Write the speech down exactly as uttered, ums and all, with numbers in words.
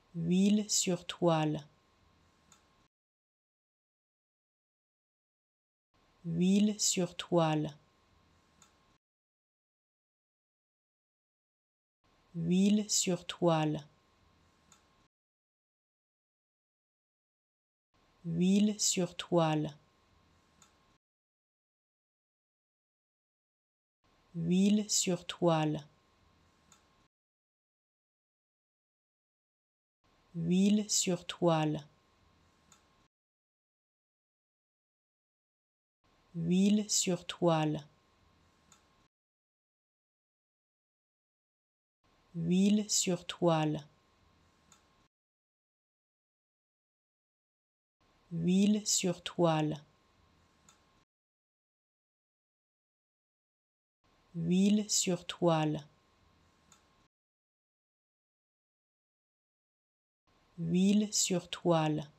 huile sur toile, huile sur toile, huile sur toile, huile sur toile, huile sur toile, huile sur toile, huile sur toile, huile sur toile, huile sur toile, huile sur toile, huile sur toile.